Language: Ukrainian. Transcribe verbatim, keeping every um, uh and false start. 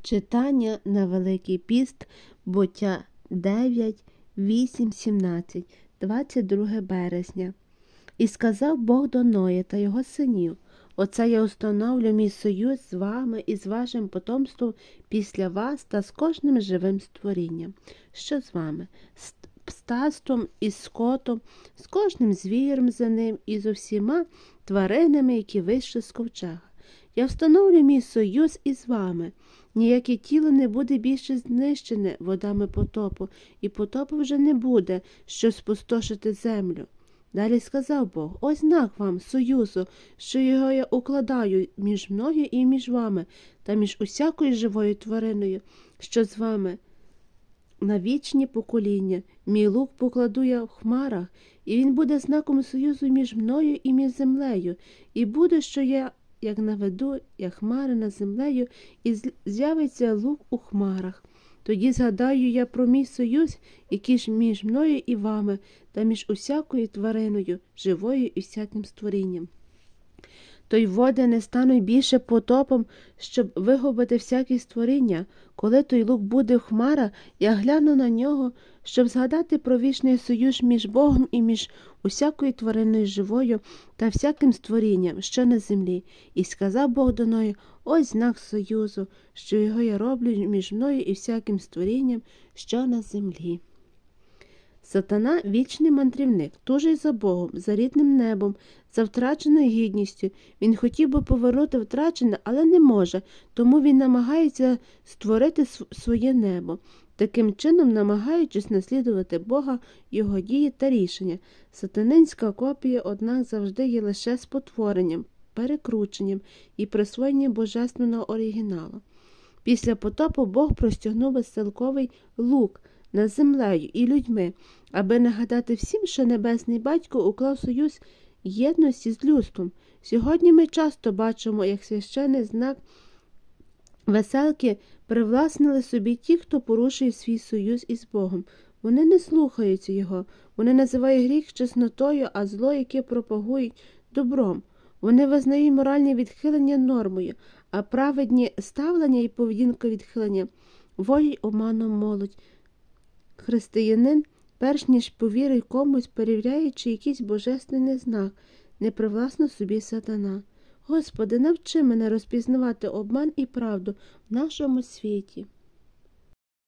Читання на Великий піст, Буття дев'ять, вісім, сімнадцять, двадцять друге березня. «І сказав Бог до Ноя та його синів: оце я установлю мій союз з вами і з вашим потомством після вас та з кожним живим створінням, що з вами, з птаством і скотом, з кожним звіром за ним і з усіма тваринами, які вийшли з ковчега. Я встановлю мій союз із вами. Ніяке тіло не буде більше знищене водами потопу, і потопу вже не буде, щоб спустошити землю. Далі сказав Бог: ось знак вам союзу, що його я укладаю між мною і між вами, та між усякою живою твариною, що з вами. На вічні покоління мій лук покладу я в хмарах, і він буде знаком союзу між мною і між землею, і буде, що я як наведу, як хмари над землею, і з'явиться лук у хмарах. Тоді згадаю я про мій союз, який ж між мною і вами, та між усякою твариною, живою і всяким створінням. То й води не стануть більше потопом, щоб вигубити всяке створіння. Коли той лук буде в хмарах, я гляну на нього, щоб згадати про вічний союз між Богом і між усякою твариною живою та всяким створінням, що на землі. І сказав Бог до Ноя: ось знак союзу, що його я роблю між мною і всяким створінням, що на землі. Сатана – вічний мандрівник, тужить за Богом, за рідним небом, за втраченою гідністю. Він хотів би повернути втрачене, але не може, тому він намагається створити своє небо, таким чином намагаючись наслідувати Бога, його дії та рішення. Сатанинська копія, однак, завжди є лише спотворенням, перекрученням і присвоєнням божественного оригіналу. Після потопу Бог простягнув веселковий лук над землею і людьми, аби нагадати всім, що Небесний Батько уклав союз єдності з людством. Сьогодні ми часто бачимо, як священний знак веселки привласнили собі ті, хто порушує свій союз із Богом. Вони не слухаються його, вони називають гріх чеснотою, а зло, яке пропагують, добром. Вони визнають моральні відхилення нормою, а праведні ставлення і поведінка відхилення волі обманом молодь. Християнин, перш ніж повірить комусь, перевіряє, чи якийсь божественний знак не привласнив собі сатана. Господи, навчи мене розпізнавати обман і правду в нашому світі.